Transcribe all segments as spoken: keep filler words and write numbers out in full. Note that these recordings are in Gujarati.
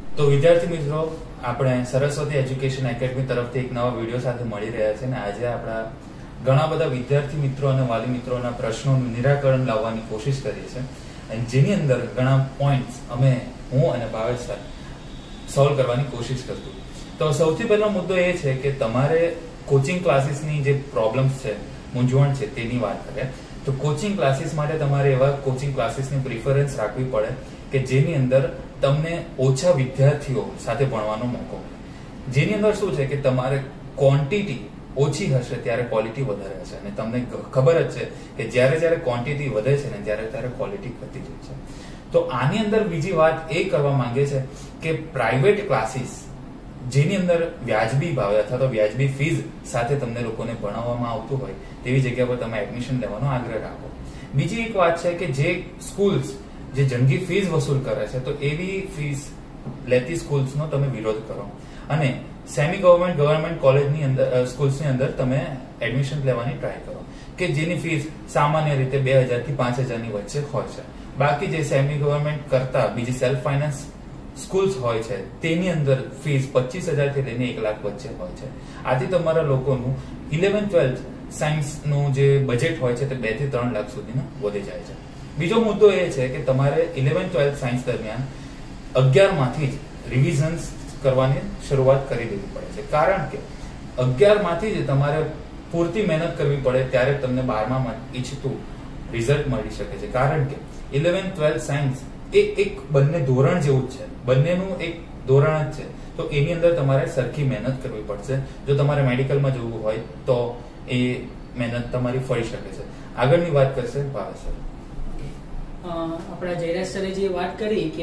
તો વિદ્યાર્થી મિત્રો, આપણે સરસ્વતી એજ્યુકેશન એકેડમી તરફથી એક નવા વિડીયો સાથે મળી રહ્યા છે અને આજે આપણા ઘણા બધા વિદ્યાર્થી મિત્રો અને વાલી મિત્રોના પ્રશ્નોનું નિરાકરણ લાવવાની કોશિશ કરીએ છીએ અને જેની અંદર ઘણા પોઈન્ટ્સ અમે હું અને ભાવેશ સર સોલ્વ કરવાની કોશિશ કરતું. તો સૌથી પહેલો મુદ્દો એ છે કે તમારે કોચિંગ ક્લાસીસની જે પ્રોબ્લેમ્સ છે, મૂંઝવણ છે, તેની વાત કરીએ તો કોચિંગ ક્લાસીસ માટે તમારે એવા કોચિંગ ક્લાસીસની પ્રિફરન્સ રાખવી પડે કે જેની અંદર તમને ઓછા વિદ્યાર્થીઓ સાથે ભણવાનો મોકો મળે. જેની અંદર શું છે કે તમારે ક્વોન્ટિટી ઓછી હશે ત્યારે ક્વોલિટી વધારે હશે અને તમને ખબર જ છે કે જ્યારે જ્યારે ક્વોન્ટિટી વધે છે ને ત્યારે ત્યારે ક્વોલિટી ઘટી જાય છે. તો આની અંદર બીજી વાત એ કરવા માંગે છે કે પ્રાઇવેટ ક્લાસીસ જેની અંદર વ્યાજબી ભાવે અથવા તો વ્યાજબી ફીઝ સાથે તમને લોકોને ભણાવવામાં આવતું હોય તેવી જગ્યા પર તમે એડમિશન લેવાનો આગ્રહ રાખો. બીજી એક વાત છે કે જે સ્કૂલ્સ જે જંગી ફીઝ વસૂલ કરે છે તો એવી ફીઝ લેતી સ્કૂલ્સનો તમે વિરોધ કરો અને સેમી ગવર્મેન્ટ ગવર્મેન્ટ કોલેજની અંદર સ્કૂલ્સની અંદર તમે એડમિશન લેવાની ટ્રાય કરો કે જેની ફીઝ સામાન્ય રીતે બે હજાર થી પાંચ હજારની વચ્ચે હોય છે. બાકી જે સેમી ગવર્મેન્ટ કરતા બીજી સેલ્ફ ફાઇનાન્સ સ્કૂલ્સ હોય છે તેની અંદર ફીસ પચીસ હજાર થી લઈને એક લાખ વચ્ચે હોય છે. આથી તમારા લોકોનું ઇલેવન ટ્વેલ્થ સાયન્સ નું જે બજેટ હોય છે તે બે થી ત્રણ લાખ સુધીનું વધી જાય છે. બીજો મુદ્દો એ છે કે તમારે ઇલેવન ટ્વેલ્થ સાયન્સ દરમિયાન અગિયાર માંથી જ રિવિઝન્સ કરવાની શરૂઆત કરી દેવી પડે છે, કારણ કે અગિયાર માંથી જ તમારે પૂરતી મહેનત કરવી પડે ત્યારે તમને બારમામાં ઈચ્છતું રિઝલ્ટ મળી શકે છે. કારણ કે ઇલેવન ટ્વેલ્થ સાયન્સ એ એક બંને ધોરણ જેવું જ છે, બંનેનું એક ધોરણ જ છે. તો એની અંદર તમારે સરખી મહેનત કરવી પડશે. જો તમારે મેડિકલમાં જવું હોય તો એ મહેનત તમારી ફળી શકે છે. આગળની વાત કરશે ભાવેશ સર. આપણા જયરાજ સરે જે વાત કરી કે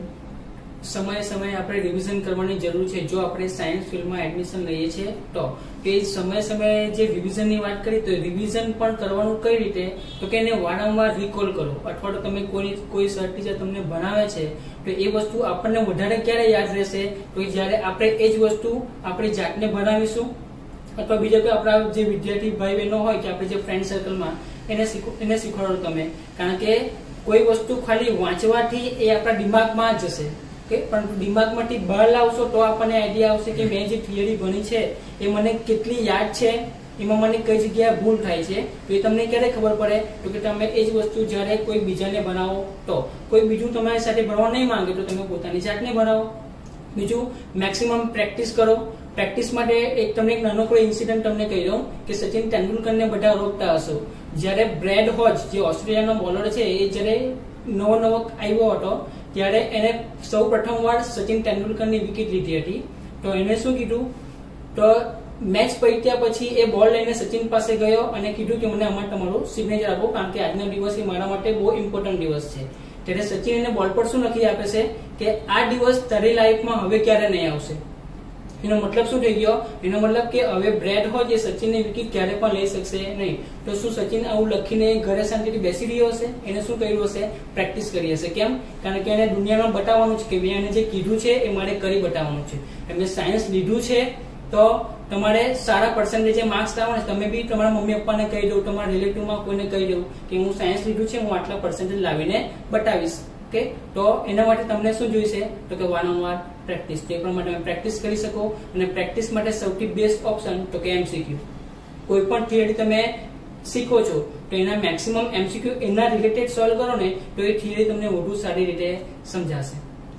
સમયે સમયે આપણે રિવિઝન કરવાની જરૂર છે જો આપણે સાયન્સ ફિલ્ડમાં એડમિશન લઈએ છીએ તો કે સમયે સમયે જે રિવિઝનની વાત કરી તો રિવિઝન પણ કરવાનું કઈ રીતે તો કે એને વારંવાર રિકોલ કરો અથવા તો તમે કોઈ કોઈ સર ટીચર તમને ભણાવે છે તો એ વસ્તુ આપણને વધારે ક્યારે યાદ રહેશે તો જ્યારે આપણે એ જ વસ્તુ આપણી જાતને ભણાવીશું અથવા બીજા કોઈ આપણા જે વિદ્યાર્થી ભાઈ બહેનો હોય કે આપણે જે ફ્રેન્ડ સર્કલમાં એને એને શીખવાડો તમે, કારણ કે કોઈ વસ્તુ ખાલી વાંચવાથી એ આપણા દિમાગમાં જશે કે પણ દિમાગમાંથી બહાર લાવશો તો આપણને આઈડિયા આવશે કે મેં જે થિયરી ભણી છે એ મને કેટલી યાદ છે, એમાં મને કઈ જગ્યાએ ભૂલ થાય છે. તો એ તમને ક્યારે ખબર પડે તો કે તમે એ જ વસ્તુ જ્યારે કોઈ બીજાને ભણાવો તો કોઈ બીજું તમારી સાથે ભણવા નહીં માંગે તો તમે પોતાની જાતને ભણાવો. બીજું મેક્સિમમ પ્રેક્ટિસ કરો. પ્રેક્ટિસ માટે એક તમને એક નાનકડો ઇન્સિડન્ટ તમને કહી દઉં કે સચિન તેંડુલકરને બધા રોકતા હશો. જ્યારે બ્રેડ હોજ જે ઓસ્ટ્રેલિયાનો બોલર છે એ જ્યારે નવો નવો આવ્યો હતો ત્યારે એને સૌ પ્રથમ વાર સચિન તેંડુલકરની વિકેટ લીધી હતી. તો એને શું કીધું તો મેચ પત્યા પછી એ બોલ લઈને સચિન પાસે ગયો અને કીધું કે મને આમાં તમારું સિગ્નેચર આપો, કારણ કે આજનો દિવસ એ મારા માટે બહુ ઇમ્પોર્ટન્ટ દિવસ છે. ત્યારે સચિન એને બોલ પર શું લખી આપે છે કે આ દિવસ તારી લાઈફમાં હવે ક્યારે નહીં આવશે. એનો મતલબ શું થઈ ગયો? એનો મતલબ કે હવે બ્રેડ હોય જે સચિનની વિકેટ ક્યારે પણ લઈ શકશે નહીં. તો શું સચિન આવું લખીને ઘરે શાંતિથી બેસી રહ્યો હશે? એને શું કર્યું હશે? પ્રેક્ટિસ કરી હશે. કેમ? કારણ કે એને દુનિયામાં બતાવવાનું છે કે મેં એને જે કીધું છે એ મારે કરી બતાવવાનું છે. એમને સાયન્સ લીધું છે તો તમારે સારા પર્સન્ટેજ માર્ક્સ લાવવાના. તમે બી તમારા મમ્મી પપ્પાને કહી દો, તમારા રિલેટિવમાં કોઈને કહી દો કે હું સાયન્સ લીધું છે, હું આટલા પર્સન્ટેજ લાવીને બતાવીશ. ઓકે, તો એના માટે તમને શું જોઈશે તો કે વારંવાર પ્રેક્ટિસ. તે પ્રમાણે તમે પ્રેક્ટિસ કરી શકો અને પ્રેક્ટિસ માટે સૌથી બેસ્ટ ઓપ્શન તો કે એમસીક્યુ. કોઈ પણ થિયરી તમે શીખો છો તો એના મેક્સિમમ એમસીક્યુ એના રિલેટેડ સોલ્વ કરો ને તો એ થિયરી તમને વધુ સારી રીતે સમજાશે.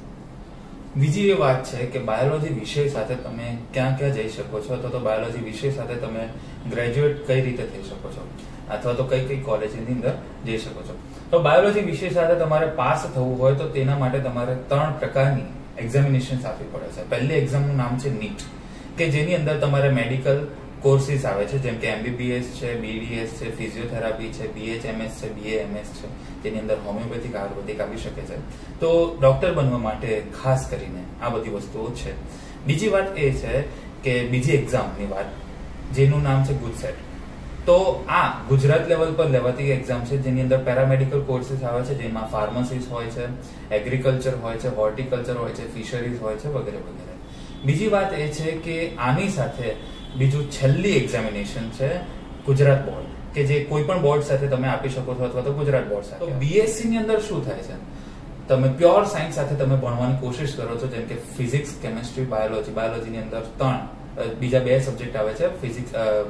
બીજી એ વાત છે કે બાયોલોજી વિષય સાથે તમે ક્યાં ક્યાં જઈ શકો છો અથવા તો બાયોલોજી વિષય સાથે તમે ગ્રેજ્યુએટ કઈ રીતે થઈ શકો છો અથવા તો કઈ કઈ કોલેજની અંદર જઈ શકો છો. તો બાયોલોજી વિષય સાથે તમારે પાસ થવું હોય તો તેના માટે તમારે ત્રણ પ્રકારની એક્ઝામિનેશન આપવી પડે છે. પહેલી એક્ઝામનું નામ છે નીટ, કે જેની અંદર તમારે મેડિકલ કોર્સીસ આવે છે જેમ કે એમબીબીએસ છે, બીડીએસ છે, ફિઝિયોથેરાપી છે, બીએચએમએસ છે, બીએએમએસ છે, તેની અંદર હોમિયોપેથિક આયુર્વેદિક આવી શકે છે. તો ડોક્ટર બનવા માટે ખાસ કરીને આ બધી વસ્તુઓ છે. બીજી વાત એ છે કે બીજી એક્ઝામની વાત જેનું નામ છે ગુજસેટ. તો આ ગુજરાત લેવલ પર લેવાતી એક્ઝામ છે જેની અંદર પેરામેડિકલ કોર્સીસ આવે છે જેમાં ફાર્મસીસ હોય છે, એગ્રીકલ્ચર હોય છે, હોર્ટિકલ્ચર હોય છે, ફિશરીઝ હોય છે વગેરે વગેરે. બીજી વાત એ છે કે આની સાથે બીજું છેલ્લી એક્ઝામિનેશન છે ગુજરાત બોર્ડ, કે જે કોઈ પણ બોર્ડ સાથે તમે આપી શકો છો અથવા તો ગુજરાત બોર્ડ સાથે. તો બીએસસી ની અંદર શું થાય છે તમે પ્યોર સાયન્સ સાથે તમે ભણવાની કોશિશ કરો છો, જેમ કે ફિઝિક્સ, કેમેસ્ટ્રી, બાયોલોજી. બાયોલોજીની અંદર ત્રણ બીજા બે સબ્જેક્ટ આવે છે, ફિઝિક્સ,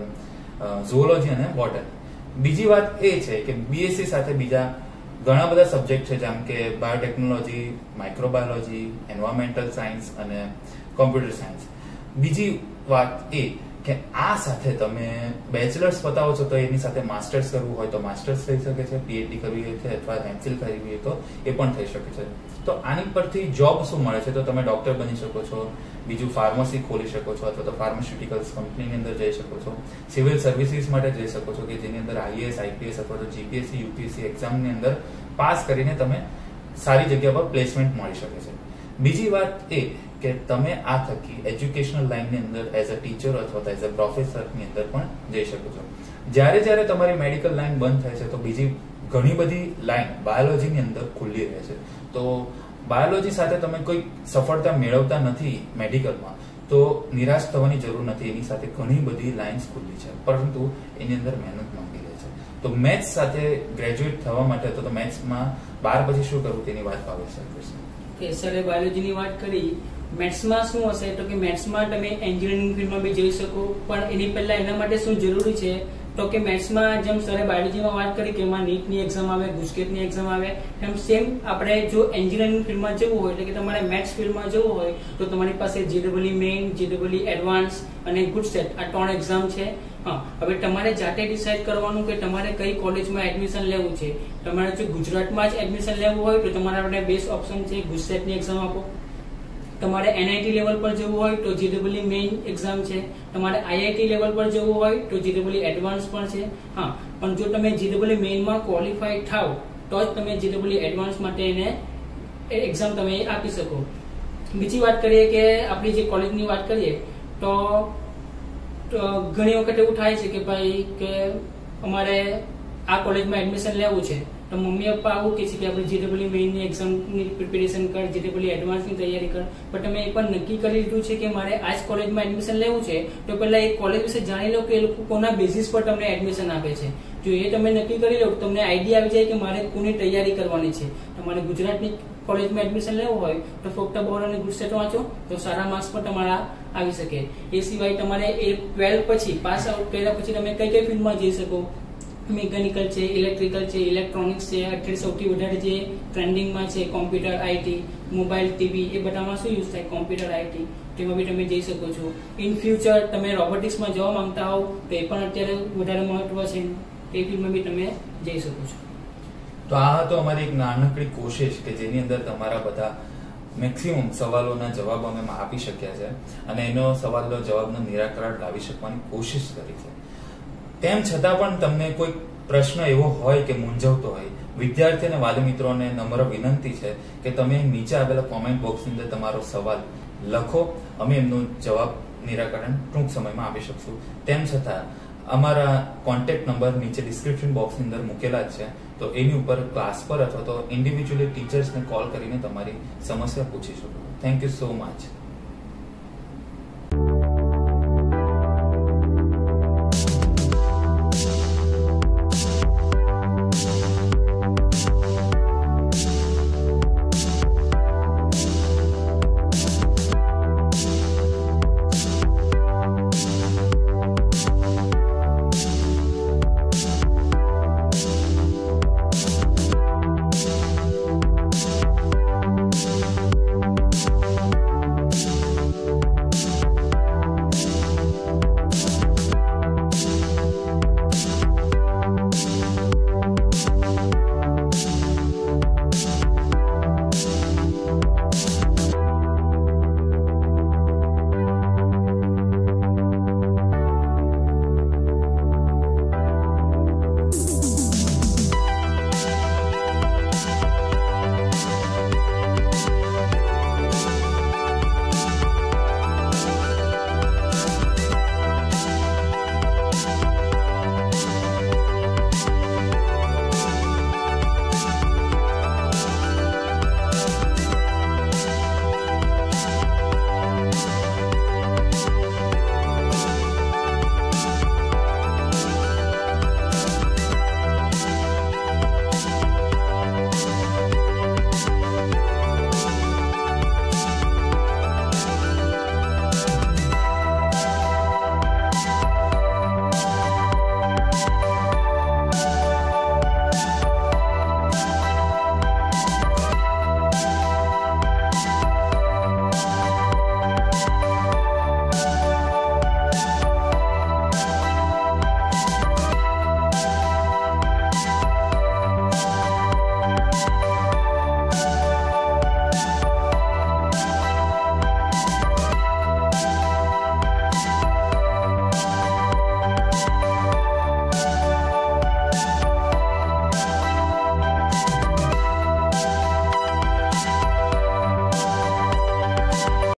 ઝૂઓલોજી અને બોટની. બીજી વાત એ છે કે બીએસસી સાથે બીજા ઘણા બધા સબ્જેક્ટ છે, જેમ કે બાયોટેકનોલોજી, માઇક્રોબાયોલોજી, એન્વાયરમેન્ટલ સાયન્સ અને કોમ્પ્યુટર સાયન્સ. બીજી વાત એ કે આ સાથે તમે બેચલર્સ પતાવો છો તો એની સાથે માસ્ટર્સ કરવું હોય તો માસ્ટર્સ થઈ શકે છે, પીએચડી કરવી હોય છે અથવા એમફિલ કરવી હોય તો એ પણ થઈ શકે છે. તો આની પરથી જોબ શું મળે છે? તો તમે ડોક્ટર બની શકો છો, બીજું ફાર્મસી ખોલી શકો છો અથવા તો ફાર્માસ્યુટિકલ્સ કંપનીની અંદર જઈ શકો છો, સિવિલ સર્વિસીસ માટે જઈ શકો છો કે જેની અંદર આઈએએસ, આઈપીએસ અથવા તો જીપીએસસી, યુપીએસસી એક્ઝામની અંદર પાસ કરીને તમે સારી જગ્યા પર પ્લેસમેન્ટ મળી શકે છે. બીજી વાત એ કે તમે આ થકી એજ્યુકેશનલ લાઇનની અંદર એઝ અ ટીચર અથવા તો એઝ અ પ્રોફેસરની અંદર પણ જઈ શકો છો. જ્યારે જ્યારે તમારી મેડિકલ લાઇન બંધ થાય છે તો બીજી ઘણી બધી લાઇન બાયોલોજીની અંદર ખુલ્લી રહે છે. તો બાયોલોજી સાથે તમે કોઈ સફળતા મેળવતા નથી મેડિકલમાં તો નિરાશ થવાની જરૂર નથી. એની સાથે ઘણી બધી લાઇન્સ ખુલ્લી છે, પરંતુ એની અંદર મહેનત માંગી લે છે. તો મેથ્સ સાથે ગ્રેજ્યુએટ થવા માટે તો મેથ્સમાં બાર પછી શું કરવું તેની વાત ભાવેશ સર કરશે. કે સરે બાયોલોજીની વાત કરી, મેથ્સમાં શું હશે તો કે મેથ્સમાં તમે એન્જિનિયરિંગ ફિલ્ડમાં બી જઈ શકો, પણ એની પહેલા એના માટે શું જરૂરી છે તો કે મેથ્સમાં જેમ સરે બાયોલોજીમાં વાત કરી કે એમાં નીટની એક્ઝામ આવે, ગુસ્કેટની એક્ઝામ આવે, એમ સેમ આપણે જો એન્જિનિયરિંગ ફિલ્ડમાં જવું હોય એટલે કે તમારે મેથ્સ ફિલ્ડમાં જવું હોય તો તમારી પાસે જીડબલ્યુ મેઇન, જીડબલ્યુ એડવાન્સ અને ગુડસેટ આ ત્રણ એક્ઝામ છે. હા, હવે તમારે જાતે ડિસાઇડ કરવાનું કે તમારે કઈ કોલેજમાં એડમિશન લેવું છે. તમારે જો ગુજરાતમાં જ એડમિશન લેવું હોય તો તમારા માટે બેસ્ટ ઓપ્શન છે ગુજસેટની એક્ઝામ આપો. તમારે એનઆઈટી લેવલ પર જવું હોય તો જીડબલ્યુ મેઇન એક્ઝામ છે. તમારે આઈઆઈટી લેવલ પર જવું હોય તો જીડબલ્યુ એડવાન્સ પણ છે. હા, પણ જો તમે જીડબલ્યુ મેઇનમાં ક્વોલિફાઈડ થાવ તો જ તમે જીડબલ્યુ એડવાન્સ માટે એને એક્ઝામ તમે આપી શકો. બીજી વાત કરીએ કે આપણી જે કોલેજની વાત કરીએ તો ઘણી વખત એવું થાય છે કે ભાઈ કે અમારે આ કોલેજમાં એડમિશન લેવું છે તો મમ્મી પપ્પા આવું કહે છે કે આપણે જીડબલ્યુ મેઇનની એક્ઝામની પ્રિપેરેશન કર, જીડબલ્યુ એડવાન્સની તૈયારી કર, પણ તમે એ પણ નક્કી કરી લીધું છે કે મારે આ જ કોલેજમાં એડમિશન લેવું છે તો પહેલા એ કોલેજ વિશે જાણી લો કે એ લોકો કોના બેઝિસ પર તમને એડમિશન આપે છે. જો એ તમે નક્કી કરી લો તમને આઈડિયા આવી જાય કે મારે કોની તૈયારી કરવાની છે. તમારે ગુજરાતની કોલેજમાં એડમિશન લેવું હોય તો ફક્ત બોર્ડ અને ગુજસેટ વાંચો તો સારા માર્ક્સ પણ તમારા આવી શકે. એ સિવાય તમારે એ ટ્વેલ્થ પછી પાસ આઉટ કર્યા પછી તમે કઈ કઈ ફિલ્ડમાં જઈ શકો, મેકેનિકલ છે, ઇલેક્ટ્રિકલ છે, ઇલેક્ટ્રોનિક્સ છે, અત્યારે સૌથી વધારે જે ટ્રેન્ડિંગમાં છે કોમ્પ્યુટર, આઈટી, મોબાઈલ, ટીવી, એ બધામાં શું યુઝ થાય કોમ્પ્યુટર, આઈટી, તેમાં બી તમે જઈ શકો છો. ઇન ફ્યુચર તમે રોબોટિક્સમાં જવા માંગતા હોવ તો એ પણ અત્યારે વધારે મહત્વ છે, એ ફિલ્ડમાં બી તમે જઈ શકો છો. તો આ હતો અમારી એક નાનકડી કોશિશ કે જેની અંદર તમારા બધા મેક્સિમમ સવાલોના જવાબ અમે આપી શક્યા છે અને એનો સવાલનો જવાબનો નિરાકરણ લાવી શકવાની કોશિશ કરી છે. તેમ છતાં પણ તમને કોઈ પ્રશ્ન એવો હોય કે મૂંઝવતો હોય, વિદ્યાર્થી અને વાલી મિત્રોને નમ્ર વિનંતી છે કે તમે નીચે આવેલા કોમેન્ટ બોક્સની અંદર તમારો સવાલ લખો, અમે એમનો જવાબ નિરાકરણ ટૂંક સમયમાં આપી શકશું. તેમ છતાં અમારા કોન્ટેક્ટ નંબર નીચે ડિસ્ક્રિપ્શન બોક્સની અંદર મૂકેલા જ છે, તો એની ઉપર ક્લાસ પર અથવા તો ઇન્ડિવિજ્યુઅલી ટીચર્સને કોલ કરીને તમારી સમસ્યા પૂછી શકો. Thank you so much.